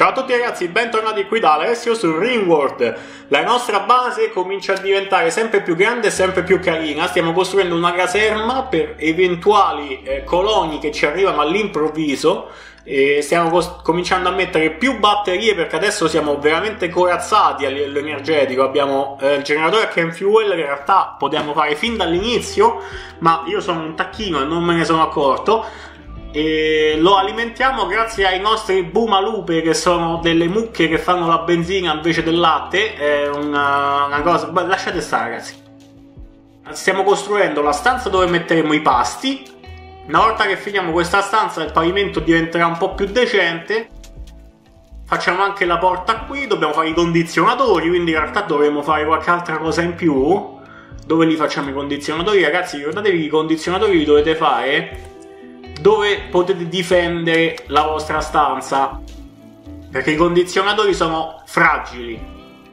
Ciao a tutti ragazzi, bentornati qui da Alessio su Ringworld. La nostra base comincia a diventare sempre più grande e sempre più carina. Stiamo costruendo una caserma per eventuali coloni che ci arrivano all'improvviso. E stiamo cominciando a mettere più batterie perché adesso siamo veramente corazzati a livello energetico. Abbiamo il generatore a Chem Fuel che in realtà potevamo fare fin dall'inizio, ma io sono un tacchino e non me ne sono accorto. E lo alimentiamo grazie ai nostri bumalupe, che sono delle mucche che fanno la benzina invece del latte. È una cosa... Beh, lasciate stare ragazzi. Stiamo costruendo la stanza dove metteremo i pasti. Una volta che finiamo questa stanza il pavimento diventerà un po' più decente. Facciamo anche la porta qui. Dobbiamo fare i condizionatori, quindi in realtà dovremo fare qualche altra cosa in più. Dove li facciamo i condizionatori? Ragazzi, ricordatevi che i condizionatori li dovete fare dove potete difendere la vostra stanza, perché i condizionatori sono fragili.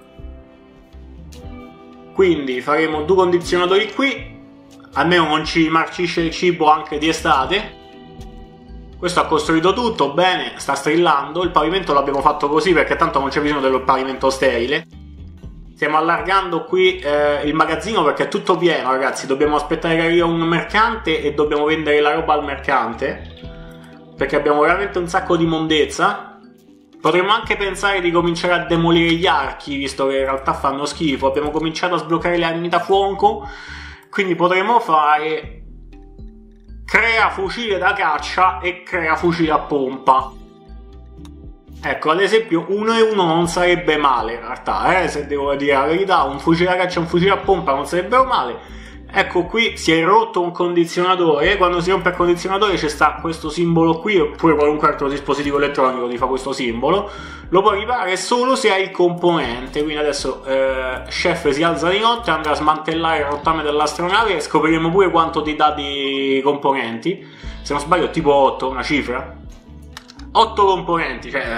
Quindi faremo due condizionatori qui, almeno non ci marcisce il cibo anche di estate. Questo ha costruito tutto bene, sta strillando. Il pavimento l'abbiamo fatto così perché tanto non c'è bisogno del pavimento sterile. Stiamo allargando qui il magazzino perché è tutto pieno ragazzi. Dobbiamo aspettare che arrivi un mercante e dobbiamo vendere la roba al mercante, perché abbiamo veramente un sacco di mondezza. Potremmo anche pensare di cominciare a demolire gli archi, visto che in realtà fanno schifo. Abbiamo cominciato a sbloccare le armi da fuoco, quindi potremmo fare crea fucile da caccia e crea fucile a pompa. Ecco, ad esempio 1 e 1 non sarebbe male in realtà, se devo dire la verità. Un fucile da caccia e un fucile a pompa non sarebbero male. Ecco, qui si è rotto un condizionatore. Quando si rompe il condizionatore c'è sta questo simbolo qui, oppure qualunque altro dispositivo elettronico ti fa questo simbolo. Lo puoi riparare solo se hai il componente. Quindi adesso Chef si alza di notte, andrà a smantellare il rottame dell'astronave e scopriremo pure quanto ti dà di componenti. Se non sbaglio è tipo 8, una cifra. 8 componenti, cioè...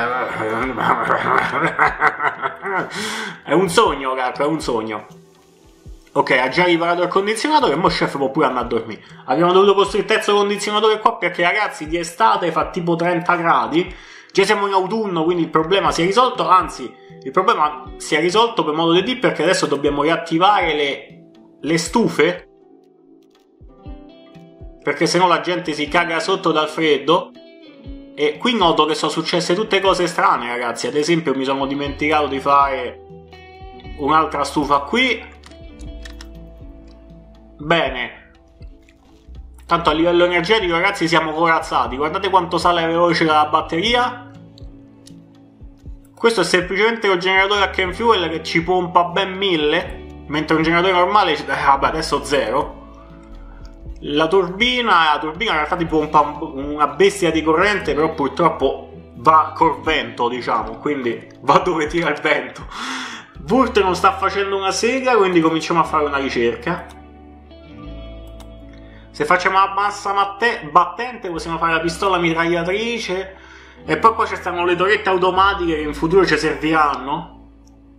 è un sogno, cacchio, è un sogno. Ok, ha già riparato il condizionatore e mo Chef può pure andare a dormire. Abbiamo dovuto costruire il terzo condizionatore qua perché ragazzi di estate fa tipo 30 gradi. Già siamo in autunno, quindi il problema si è risolto. Anzi, il problema si è risolto per modo di dire, perché adesso dobbiamo riattivare le stufe, perché sennò la gente si caga sotto dal freddo. E qui noto che sono successe tutte cose strane ragazzi. Ad esempio mi sono dimenticato di fare un'altra stufa qui. Bene. Tanto a livello energetico ragazzi siamo corazzati. Guardate quanto sale veloce la batteria. Questo è semplicemente un generatore a Chem Fuel che ci pompa ben 1000, mentre un generatore normale vabbè, adesso 0. La turbina in realtà ti pompa una bestia di corrente, però purtroppo va col vento, diciamo, quindi va dove tira il vento. Wurt non sta facendo una sega, quindi cominciamo a fare una ricerca. Se facciamo la massa battente possiamo fare la pistola mitragliatrice. E poi qua ci stanno le torrette automatiche che in futuro ci serviranno.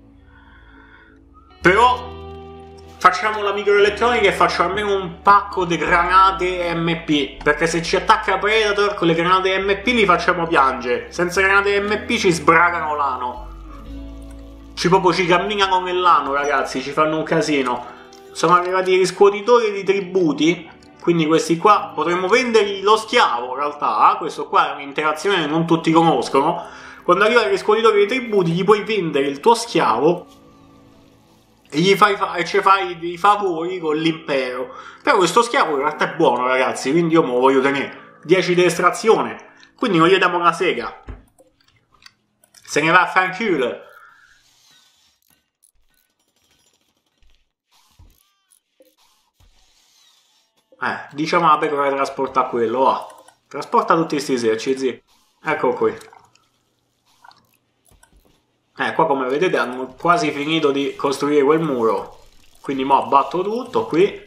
Però facciamo la microelettronica e faccio almeno un pacco di granate MP, perché se ci attacca Predator con le granate MP li facciamo piangere. Senza granate MP ci sbragano l'ano. Proprio ci camminano nell'ano ragazzi, ci fanno un casino. Sono arrivati i riscuotitori di tributi, quindi questi qua potremmo vendergli lo schiavo in realtà. Questo qua è un'interazione che non tutti conoscono. Quando arriva il riscuotitore di tributi gli puoi vendere il tuo schiavo e gli fai dei favori con l'impero. Però questo schiavo in realtà è buono ragazzi, quindi io me lo voglio tenere. 10 di estrazione, quindi non gli diamo una sega. Se ne va a fanculo. Diciamo la pecora che trasporta quello, va. Trasporta tutti questi esercizi. Ecco qui. Qua come vedete hanno quasi finito di costruire quel muro. Quindi mo abbatto tutto qui.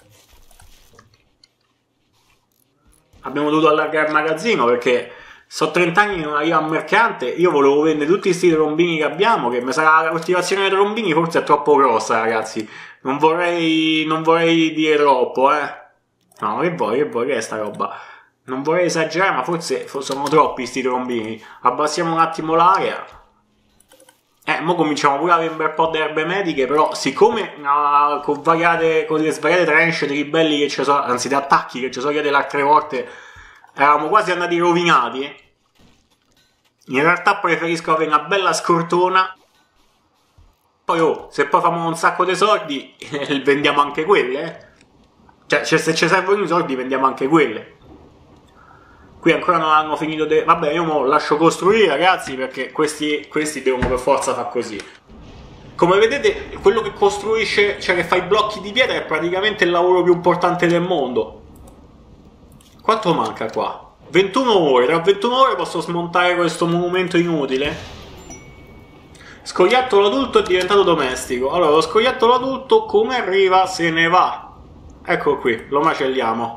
Abbiamo dovuto allargare il magazzino perché so 30 anni che non arriva un mercante. Io volevo vendere tutti questi trombini che abbiamo, che mi sa la coltivazione dei trombini forse è troppo grossa ragazzi. Non vorrei dire troppo, No, che vuoi, che è sta roba? Non vorrei esagerare, ma forse sono troppi sti trombini. Abbassiamo un attimo l'area. Mo cominciamo pure a avere un bel po' di erbe mediche, però siccome con le svariate tranche di ribelli che ci sono, anzi di attacchi che ci sono chiede le altre volte, eravamo quasi andati rovinati, in realtà preferisco avere una bella scortona. Poi se poi facciamo un sacco di soldi, vendiamo anche quelle, Cioè se ci servono i soldi vendiamo anche quelle. Qui ancora non hanno finito di... Vabbè, io mo lascio costruire, ragazzi, perché questi devono per forza far così. Come vedete, quello che costruisce, cioè che fa i blocchi di pietra, è praticamente il lavoro più importante del mondo. Quanto manca qua? 21 ore. Tra 21 ore posso smontare questo monumento inutile. Scoiattolo adulto è diventato domestico. Allora, lo scoiattolo adulto, come arriva, se ne va. Ecco qui, lo macelliamo.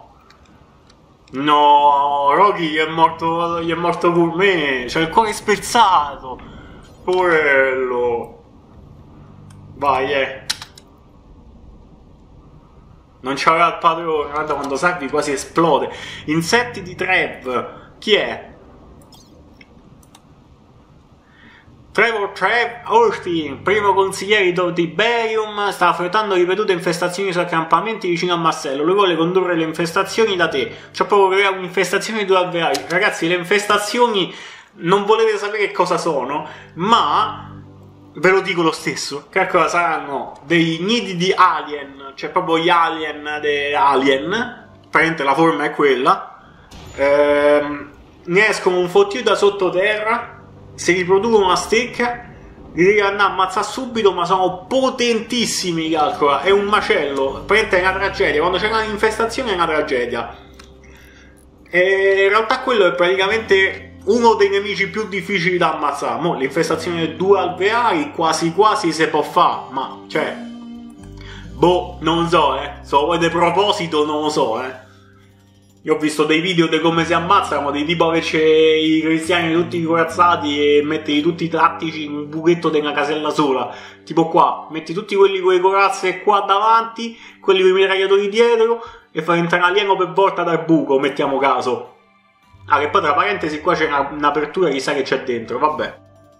No, Rocky gli è morto pure me. C'ha il cuore spezzato. Porello. Vai, Non c'aveva il padrone. Guarda quando salvi quasi esplode. Insetti di Trev. Chi è? Trevor Austin, primo consigliere di Tiberium, sta affrontando ripetute infestazioni sui accampamenti vicino a Marsello. Lui vuole condurre le infestazioni da te. C'ho proprio creato un'infestazione di due alveari. Ragazzi, le infestazioni non volete sapere cosa sono, ma ve lo dico lo stesso. Che cosa saranno? Dei nidi di alien, cioè proprio gli alien dei alien. Praticamente la forma è quella. Ne escono un fottio da sottoterra. Si riproducono a stecca, li devi andare a ammazzare subito, ma sono potentissimi, calcola, è un macello, praticamente è una tragedia, quando c'è un'infestazione è una tragedia. E in realtà quello è praticamente uno dei nemici più difficili da ammazzare. Mo l'infestazione di due alveari quasi quasi si può fare, ma cioè, boh, non so, so di proposito non lo so, Io ho visto dei video di come si ammazzano, di tipo averci i cristiani tutti corazzati e metterli tutti i tattici in un buchetto di una casella sola. Tipo qua, metti tutti quelli con le corazze qua davanti, quelli con i mitragliatori dietro e fai entrare un alieno per volta dal buco, mettiamo caso. Ah, che poi tra parentesi qua c'è un'apertura, chissà che c'è dentro, vabbè.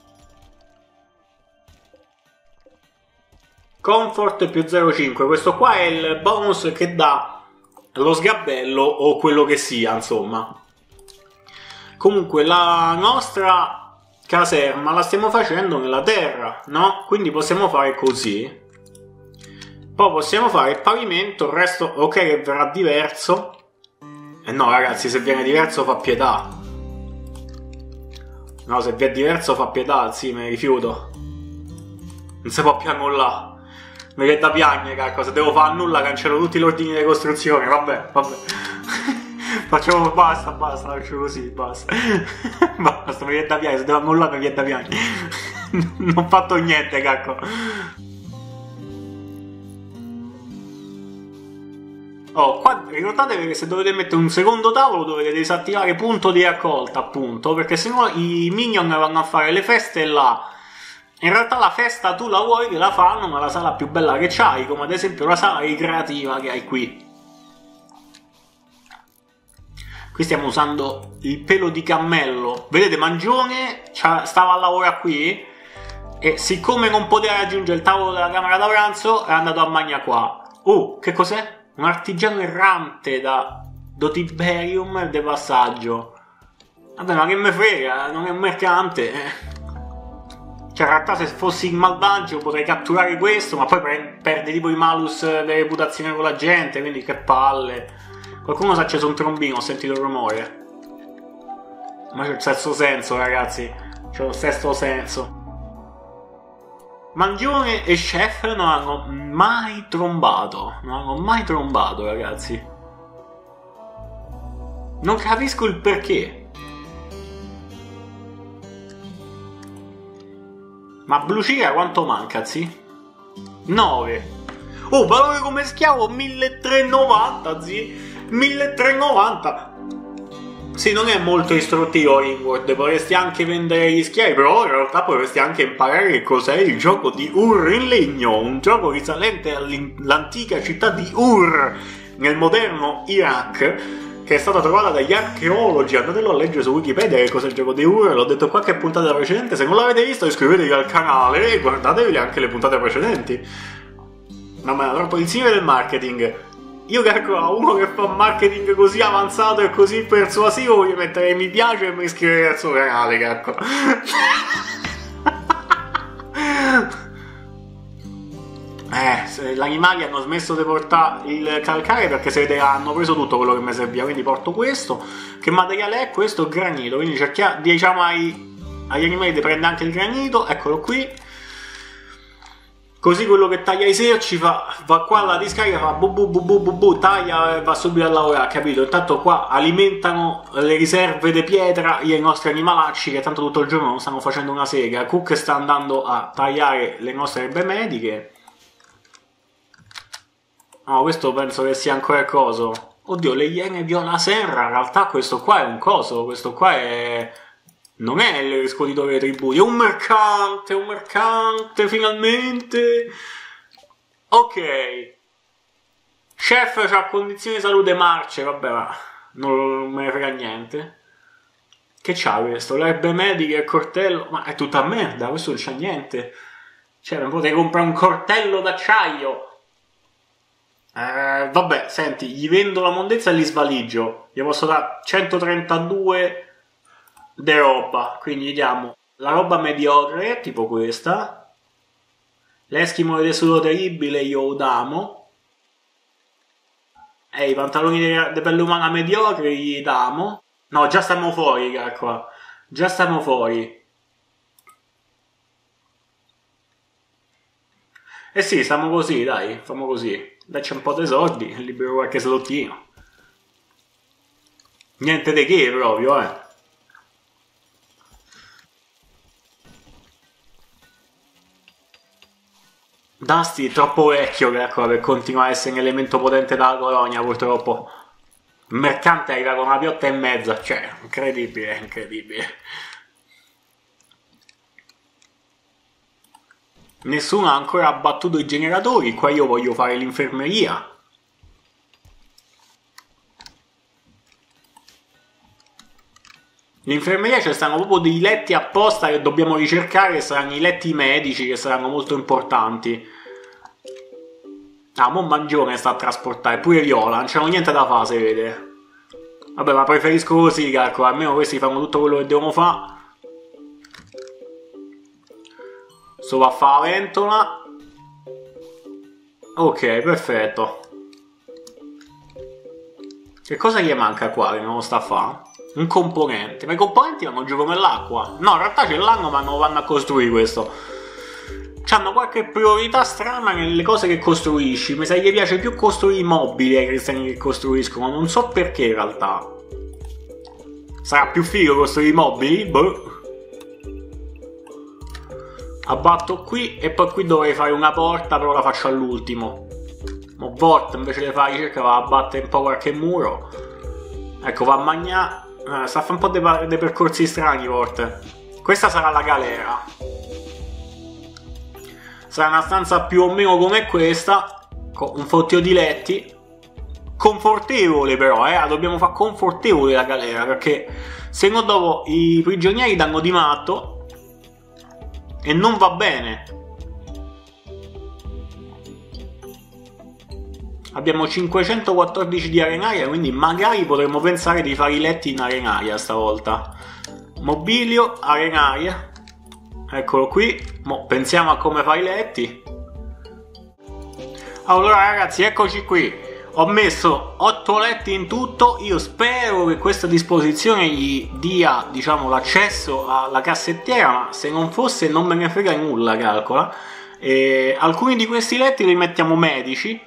Comfort più 0,5, questo qua è il bonus che dà lo sgabello o quello che sia, insomma. Comunque la nostra caserma la stiamo facendo nella terra, no? Quindi possiamo fare così. Poi possiamo fare il pavimento, il resto ok che verrà diverso. No ragazzi, se viene diverso fa pietà. No, se viene diverso fa pietà, sì, me ne rifiuto. Non si può più annullare. Mi viene da piangere, cacco, se devo fare nulla cancello tutti gli ordini di costruzione, vabbè. Facciamo, basta, faccio così, basta. Basta, mi viene da piangere, se devo annullare mi viene da piangere. Non ho fatto niente, cacco. Oh, qua ricordatevi che se dovete mettere un secondo tavolo dovete disattivare punto di raccolta, appunto, perché sennò i minion vanno a fare le feste là. In realtà la festa tu la vuoi che la fanno, ma la sala più bella che c'hai, come ad esempio la sala ricreativa che hai qui. Qui stiamo usando il pelo di cammello. Vedete, Mangione stava a lavorare qui e siccome non poteva raggiungere il tavolo della camera da pranzo è andato a mangiare qua. Oh, che cos'è? Un artigiano errante da Tiberium del passaggio. Vabbè, ma che me frega, non è un mercante, Cioè, in realtà se fossi in malvagio potrei catturare questo, ma poi perde tipo i malus di reputazione con la gente, quindi che palle. Qualcuno si è acceso un trombino, ho sentito il rumore. Ma c'è il sesto senso, ragazzi. C'è il sesto senso. Mangione e Chef non hanno mai trombato. Non hanno mai trombato, ragazzi. Non capisco il perché. Ma Bluciga quanto manca, zi? 9. Oh, valore come schiavo 1390, zi. 1390. Sì, non è molto istruttivo Ringworld, potresti anche vendere gli schiavi, però in realtà potresti anche imparare che cos'è il gioco di Ur in legno, un gioco risalente all'antica città di Ur, nel moderno Iraq, che è stata trovata dagli archeologi. Andatelo a leggere su Wikipedia che cos'è il gioco di Ur, l'ho detto in qualche puntata precedente. Se non l'avete visto iscrivetevi al canale e guardatevi anche le puntate precedenti. Ma troppo insieme del marketing. Io calcolo a uno che fa marketing così avanzato e così persuasivo, voglio mettere mi piace e mi iscriverei al suo canale, calcolo. Gli animali hanno smesso di portare il calcare perché se vede hanno preso tutto quello che mi serviva, quindi porto questo. Che materiale è questo? Granito, quindi cerchiamo, diciamo agli animali di prendere anche il granito, eccolo qui. Così quello che taglia i serci va qua alla discarica, fa bu bu bu bu bu bu, taglia e va subito a lavorare, capito? Intanto qua alimentano le riserve di pietra i nostri animalacci che tanto tutto il giorno non stanno facendo una sega. Cook sta andando a tagliare le nostre erbe mediche. No, questo penso che sia ancora il coso. Oddio, le iene viola serra, in realtà questo qua è un coso, questo qua è... non è il riscuotitore dei tributi, è un mercante, finalmente! Ok. Chef c'ha condizioni di salute marce, vabbè, ma non me ne frega niente. Che c'ha questo? Le erbe mediche e il coltello? Ma è tutta merda, questo non c'ha niente. Cioè, non potrei comprare un coltello d'acciaio. Vabbè, senti, gli vendo la mondezza e li svaligio. Gli posso dare 132 di roba. Quindi gli diamo la roba mediocre, tipo questa. L'Eskimo di tessuto terribile io damo. E i pantaloni di pelle umana mediocre gli damo. No, già stiamo fuori, qua. Già stiamo fuori. Eh sì, stiamo così, dai, famo così. Dacci un po' di soldi, libero qualche slottino. Niente di che proprio, Dusty è troppo vecchio per continuare a essere un elemento potente della colonia, purtroppo. Il mercante arriva con una piotta e mezza, cioè, incredibile, incredibile. Nessuno ha ancora abbattuto i generatori, qua io voglio fare l'infermeria. L'infermeria ci stanno proprio dei letti apposta che dobbiamo ricercare, che saranno i letti medici, che saranno molto importanti. Ah, mo Mangione sta a trasportare, pure Viola, non c'è niente da fare, si vede. Vabbè, ma preferisco così, calcola, almeno questi fanno tutto quello che devono fare. Sto va a fare la ventola. Ok, perfetto. Che cosa gli manca qua che non lo sta a fare? Un componente. Ma i componenti vanno giù come l'acqua. No, in realtà ce l'hanno ma non vanno a costruire questo. C'hanno qualche priorità strana nelle cose che costruisci. Mi sa che gli piace più costruire i mobili ai cristiani che costruiscono. Non so perché in realtà. Sarà più figo costruire i mobili? Boh. Abbatto qui e poi qui dovrei fare una porta, però la faccio all'ultimo. Ma Vort invece di fare ricerca va a battere un po' qualche muro. Ecco, va a mangiare. Sta a fare un po' dei percorsi strani, Vort. Questa sarà la galera. Sarà una stanza più o meno come questa, con un fottio di letti. Confortevole però, dobbiamo fare confortevole la galera, perché se no dopo i prigionieri danno di matto. E non va bene. Abbiamo 514 di arenaria, quindi magari potremmo pensare di fare i letti in arenaria stavolta. Mobilio, arenaria. Eccolo qui. Mo pensiamo a come fare i letti. Allora ragazzi, eccoci qui. Ho messo 8 letti in tutto. Io spero che questa disposizione gli dia, diciamo, l'accesso alla cassettiera, ma se non fosse non me ne frega nulla, calcola. Alcuni di questi letti li mettiamo medici,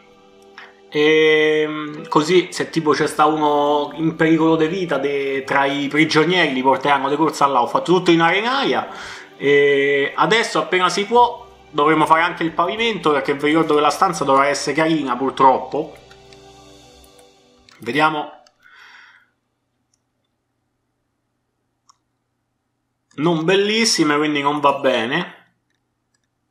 così se tipo c'è sta uno in pericolo di vita tra i prigionieri li porteranno di corsa là. Ho fatto tutto in arenaria e adesso appena si può dovremo fare anche il pavimento, perché vi ricordo che la stanza dovrà essere carina purtroppo. Vediamo. Non bellissime, quindi non va bene.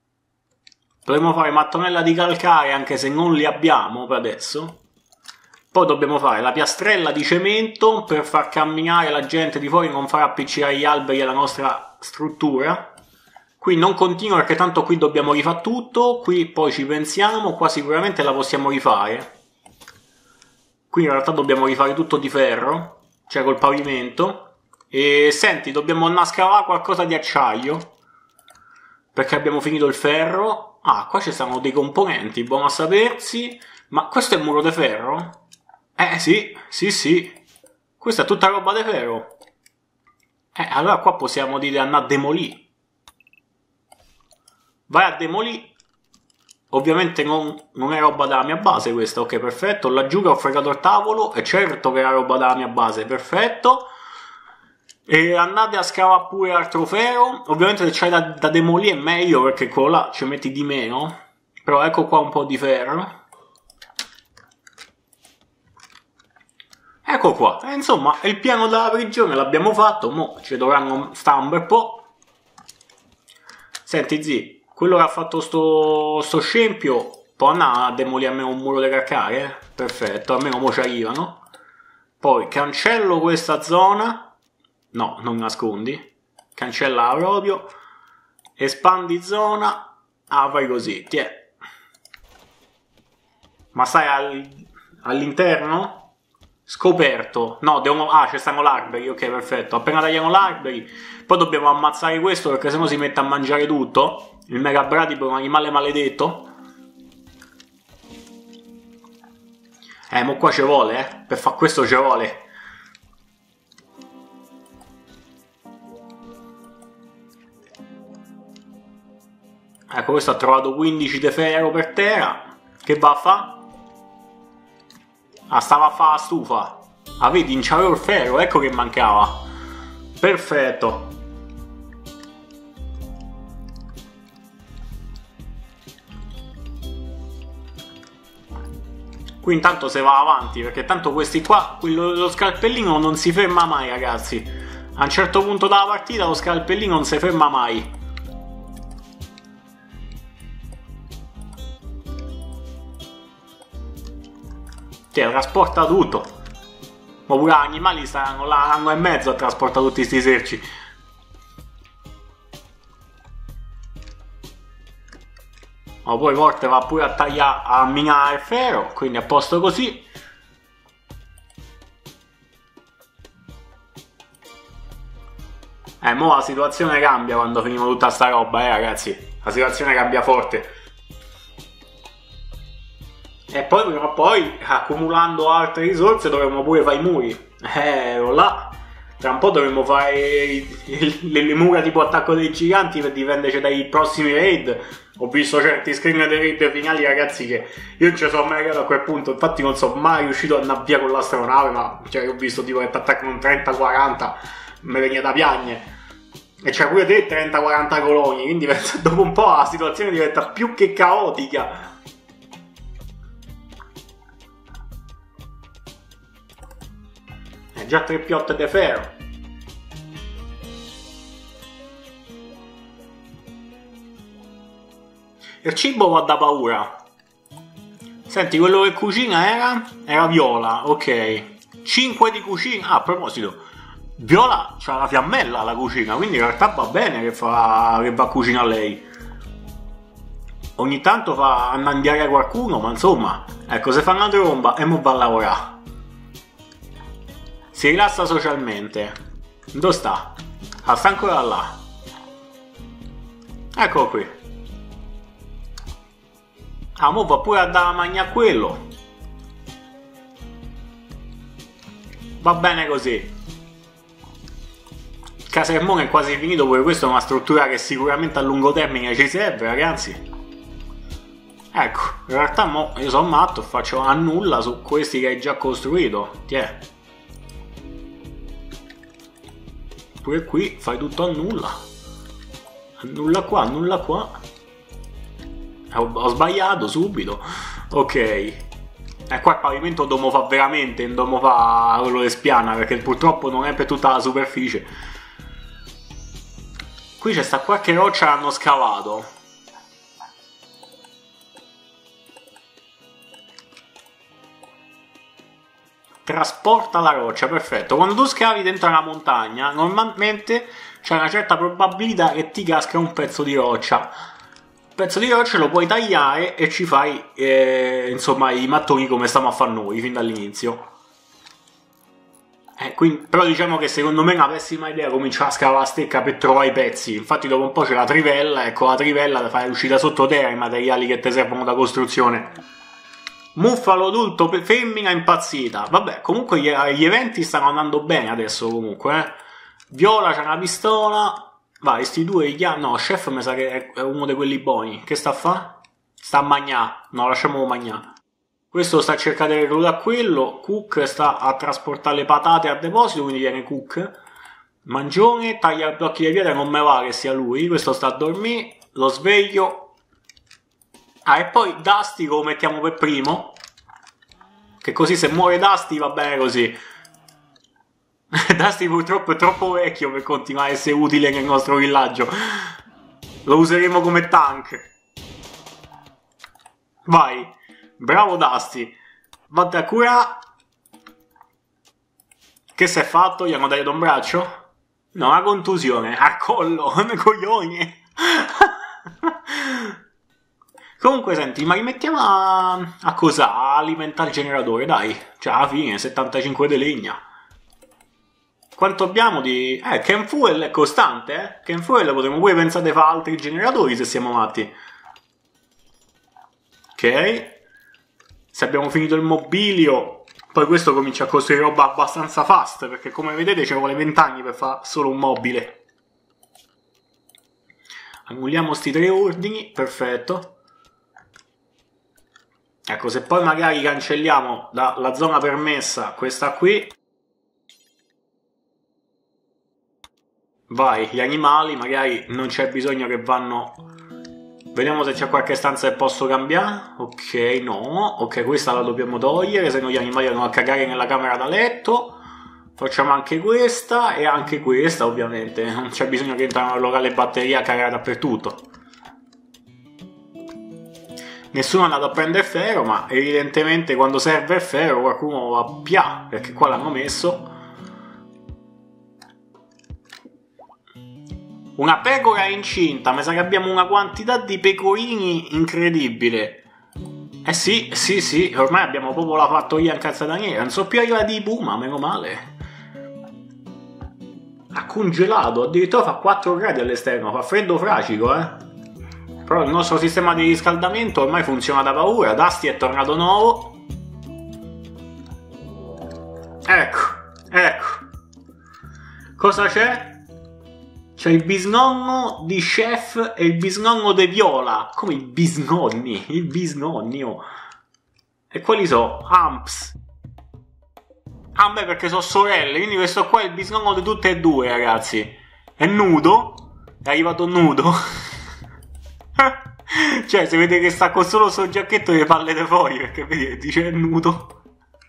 Potremmo fare mattonella di calcare anche se non li abbiamo per adesso. Poi dobbiamo fare la piastrella di cemento per far camminare la gente di fuori, non far appiccicare gli alberi alla nostra struttura. Qui non continuo perché tanto qui dobbiamo rifare tutto, qui poi ci pensiamo, qua sicuramente la possiamo rifare. Qui in realtà dobbiamo rifare tutto di ferro, cioè col pavimento. E senti, dobbiamo andare a scavare qualcosa di acciaio, perché abbiamo finito il ferro. Ah, qua ci stanno dei componenti, buono a sapersi. Ma questo è il muro di ferro? Sì, sì, sì. Questa è tutta roba di ferro. Allora qua possiamo dire andare a demolire. Vai a demolire. Ovviamente non è roba della mia base questa. Ok, perfetto. Laggiù che ho fregato il tavolo. E certo che era roba della mia base. Perfetto. E andate a scavare pure altro ferro. Ovviamente se c'hai da demolire è meglio, perché quello là ci metti di meno. Però ecco qua un po' di ferro. Ecco qua. Insomma, il piano della prigione l'abbiamo fatto. Mo ci dovranno stare un bel po'. Senti zi, quello che ha fatto sto scempio può andare a demolire almeno un muro di calcare? Perfetto, almeno mo ci arrivano. Poi cancello questa zona. No, non nascondi. Cancella proprio. Espandi zona. Ah, fai così, tiè. Ma stai all'interno? Scoperto. No, devono... Ah, ci stanno l'alberi. Ok, perfetto. Appena tagliamo l'alberi, poi dobbiamo ammazzare questo, perché sennò si mette a mangiare tutto. Il mega bradipo è un animale maledetto. Mo qua ci vuole, per far questo ci vuole. Ecco, questo ha trovato 15 di ferro per terra. Che va a fa'? Ah, stava a fare la stufa. Ah, vedi, non c'avevo il ferro, ecco che mancava. Perfetto. Qui intanto se va avanti, perché tanto questi qua, lo scalpellino non si ferma mai, ragazzi. A un certo punto della partita lo scalpellino non si ferma mai. Trasporta tutto. Ma pure gli animali stanno là un anno e mezzo a trasportare tutti questi eserci. Ma poi forte va pure a tagliare, a minare il ferro, quindi a posto così. Mo la situazione cambia quando finimo tutta sta roba, ragazzi. La situazione cambia forte. E poi prima o poi, accumulando altre risorse, dovremmo pure fare i muri. Là. Tra un po' dovremmo fare le mura tipo attacco dei giganti per difenderci dai prossimi raid. Ho visto certi screen dei raid finali, ragazzi, che io non ci sono mai arrivato a quel punto. Infatti non sono mai riuscito ad andare via con l'astronave, ma cioè, ho visto tipo che ti attaccano un 30-40, mi veniva da piagne. E c'è pure te 30-40 coloni, quindi dopo un po' la situazione diventa più che caotica. Già 3 piotte di ferro. Il cibo va da paura. Senti, quello che cucina era Viola, ok. 5 di cucina. Ah, a proposito, Viola c'ha la fiammella alla cucina, quindi in realtà va bene che va a cucinare lei. Ogni tanto fa annandiare qualcuno, ma insomma, ecco, se fa una tromba e mo va a lavorare. Si rilassa socialmente. Dove sta? Ah, sta ancora là. Eccolo qui. Ah, mo va pure a dare a mangiare a quello. Va bene così. Il casermone è quasi finito, pure questa è una struttura che sicuramente a lungo termine ci serve, ragazzi. Ecco, in realtà mo io sono matto, faccio a nulla su questi che hai già costruito. Tiè. Pure qui fai tutto a nulla. Nulla qua, nulla qua. Ho sbagliato subito. Ok. E qua il pavimento dobbiamo fare veramente, non dobbiamo fare quello di spiana, perché purtroppo non è per tutta la superficie. Qui c'è sta qualche roccia che hanno scavato. trasporta la roccia, perfetto. Quando tu scavi dentro una montagna, normalmente c'è una certa probabilità che ti casca un pezzo di roccia. Il pezzo di roccia lo puoi tagliare e ci fai, insomma, i mattoni come stiamo a fare noi fin dall'inizio. Quindi, però diciamo che secondo me è una pessima idea cominciare a scavare la stecca per trovare i pezzi. Infatti dopo un po' c'è la trivella, e con la trivella ti fai uscire sottoterra i materiali che ti servono da costruzione. Muffalo adulto, femmina impazzita. Vabbè, comunque gli eventi stanno andando bene adesso comunque. Viola c'ha una pistola. Vai, sti due no, chef mi sa che è uno di quelli buoni. Che sta a fa? Sta a magnà. No, lasciamolo magnà. Questo sta a cercare di reclutare quello. Cook sta a trasportare le patate al deposito, quindi viene Cook. Mangione, taglia blocchi di pietra, non me va che sia lui. Questo sta a dormire. Lo sveglio. Ah, e poi Dusty lo mettiamo per primo. Che così se muore Dusty va bene così. Dusty purtroppo è troppo vecchio per continuare a essere utile nel nostro villaggio. Lo useremo come tank. Vai. Bravo Dusty. Vatti a curare. Che si è fatto? Gli hanno tagliato un braccio? No, una contusione. Al collo. Coglioni. Comunque senti, ma rimettiamo a cosa? A alimentare il generatore, dai. Cioè alla fine 75 di legna. Quanto abbiamo di... Can Fuel è costante, eh? Can Fuel potremmo pure pensare di fare altri generatori se siamo matti. Ok. Se abbiamo finito il mobilio, poi questo comincia a costruire roba abbastanza fast, perché come vedete ci vuole 20 anni per fare solo un mobile. Annulliamo sti 3 ordini, perfetto. Ecco, se poi magari cancelliamo dalla zona permessa questa qui. Vai, gli animali magari non c'è bisogno che vanno... Vediamo se c'è qualche stanza che posso cambiare. Ok, no. Ok, questa la dobbiamo togliere, se no gli animali vanno a cagare nella camera da letto. Facciamo anche questa e anche questa, ovviamente. Non c'è bisogno che entrano nel locale batteria a cagare dappertutto. Nessuno è andato a prendere ferro, ma evidentemente quando serve il ferro qualcuno va via, perché qua l'hanno messo. Una pecora incinta, mi sa che abbiamo una quantità di pecorini incredibile. Sì, ormai abbiamo proprio la fattoria in calzata nera, non so più arrivati i puma, meno male. Ha congelato, addirittura fa 4 gradi all'esterno, fa freddo fracico, Però il nostro sistema di riscaldamento ormai funziona da paura, Dusty è tornato nuovo. Ecco. Cosa c'è? C'è il bisnonno di Chef e il bisnonno di Viola. Come i bisnonni? Il bisnonnio. E quali sono? Amps. Ah beh, perché sono sorelle, quindi questo qua è il bisnonno di tutte e due, ragazzi. È nudo. È arrivato nudo. Cioè, se vede che sta con solo il suo giacchetto e le palle di fuori, perché vedete, dice è nudo.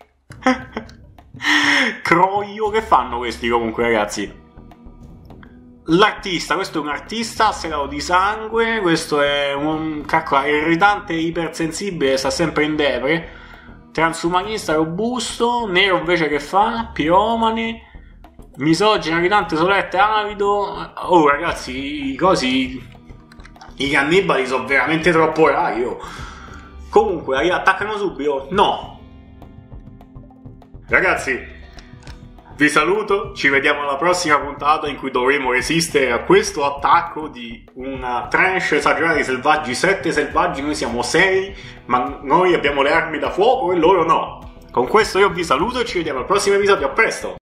Croglio, che fanno questi comunque, ragazzi? L'artista, questo è un artista serato di sangue, questo è un calcola irritante ipersensibile, sta sempre in depre, transumanista robusto, nero invece che fa, piromane, misogino, irritante, solette, avido. Oh ragazzi, i cannibali sono veramente troppo rari. Comunque, attaccano subito? No. Ragazzi, vi saluto, ci vediamo alla prossima puntata in cui dovremo resistere a questo attacco di una tranche esagerata di selvaggi, 7 selvaggi, noi siamo 6, ma noi abbiamo le armi da fuoco e loro no. Con questo io vi saluto e ci vediamo al prossimo episodio, a presto!